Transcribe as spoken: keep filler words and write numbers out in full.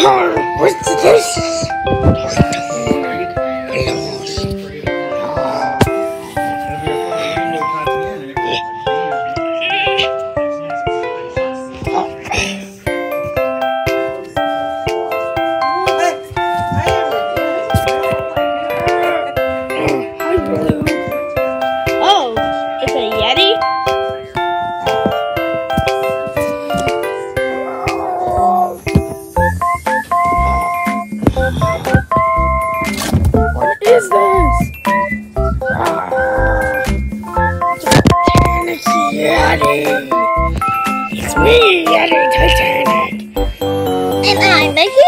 Oh, what's this? Oh, it's a Yeti? What is this? Ah, Titanic Yeti. It's me, Yeti Titanic. And I'm Mickey.